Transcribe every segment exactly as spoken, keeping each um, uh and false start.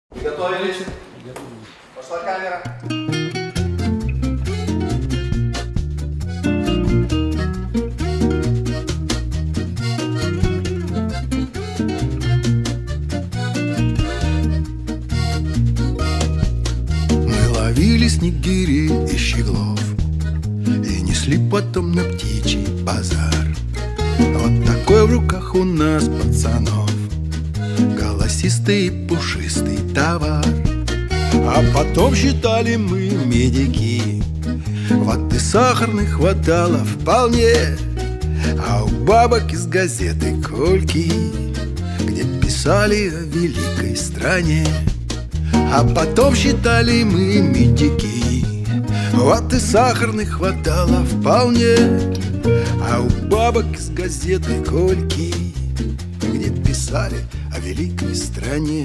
Готовились? Пошла камера. Мы ловили снегирей и щеглов и несли потом на птичий базар. Вот такой в руках у нас, пацанов, голосистый и пушистый товар. А потом считали мы медики, воды сахарной хватало вполне. А у бабок из газеты кольки, где писали о великой стране. А потом считали мы медики, воды сахарной хватало вполне. А у бабок из газеты кольки, где писали о великой стране.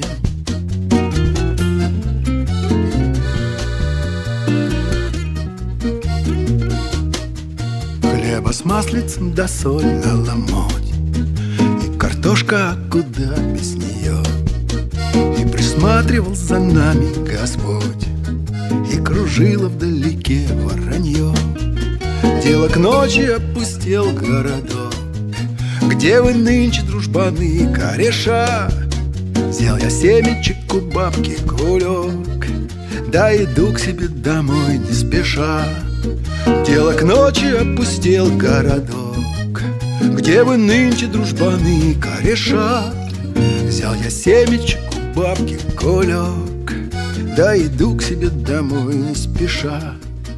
Хлеба с маслицем да соль на ломоть, и картошка, а куда без нее. И присматривал за нами Господь, и кружило вдалеке воронье. Дело к ночи опустел городок, где вы нынче, дружбаны и кореша. Взял я семечек у бабки кулек, да иду к себе домой не спеша. Дело к ночи опустел городок, где вы нынче, дружбаны и кореша. Взял я семечек у бабки кулек, да иду к себе домой не спеша.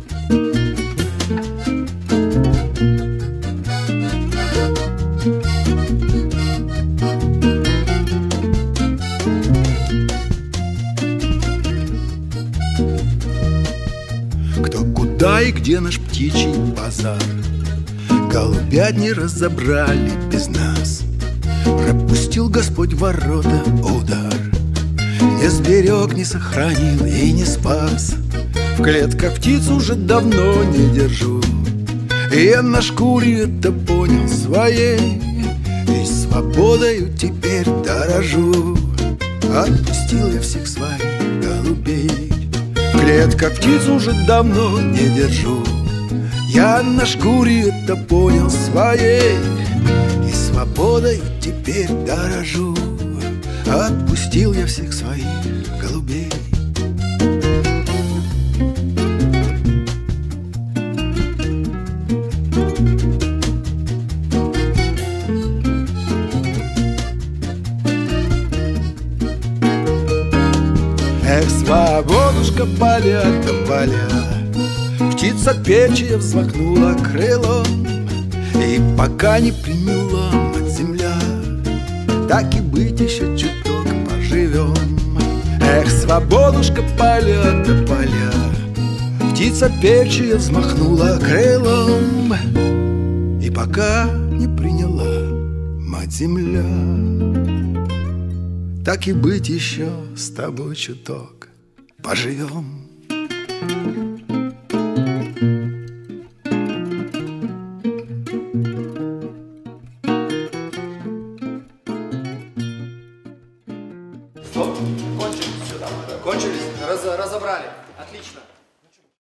Кто куда и где наш птичий базар, голубят не разобрали без нас. Пропустил Господь ворота удар, не сберег, не сохранил и не спас. В клетках птиц уже давно не держу, и я на шкуре это понял своей, и свободою теперь дорожу. Отпустил я всех своих голубей, в клетках птиц уже давно не держу. Я на шкуре это понял своей, и свободой теперь дорожу. Отпустил я всех своих голубей. Эх, свободушка, поля-то поля, птица певчая взмахнула крылом, и пока не приняла мать земля, так и быть еще чуток поживем. Эх, свободушка, поля-то поля, птица певчая взмахнула крылом, и пока не приняла мать земля, так и быть еще с тобой чуток поживем.